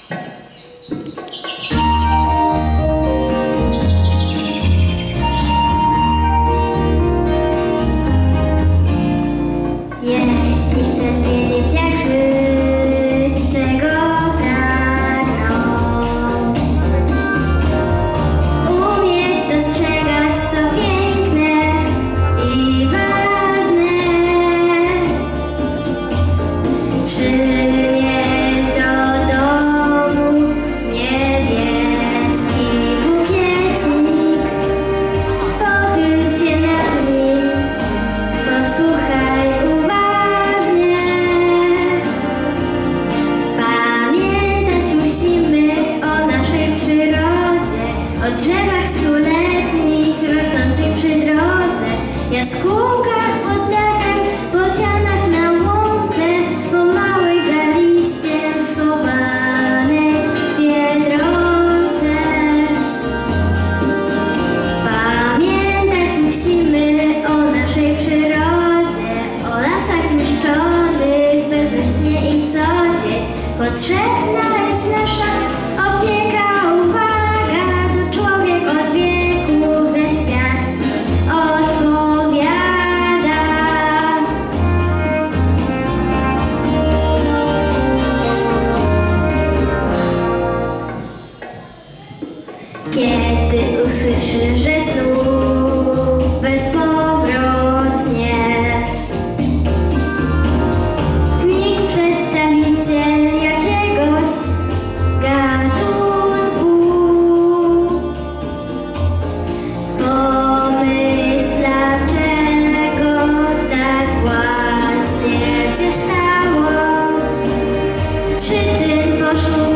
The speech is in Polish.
Jeśli chcesz wiedzieć, jak żyć, czego pragnąć, umieć dostrzegać, co piękne i ważne, przynieś do domu niebieski bukiecik, pochyl się nad nim, posłuchaj uważnie. Pamiętać musimy o naszej przyrodzie, o drzewach stuletnich rosnących przy drodze, jaskółkach pod dachem, bocianach na łące, po małej za liściem schowanej biedronce. Pamiętać musimy o naszej przyrodzie, o lasach niszczonych bezwiecznie i co dzień. Potrzebna jest nasza opieka, uwaga, to człowiek od wieków za świat odpowiada. Kiedy usłyszysz, że znów bezpowrotnie znikł przedstawiciel jakiegoś gatunku, pomyśl, dlaczego tak właśnie się stało. Przyczyn poszło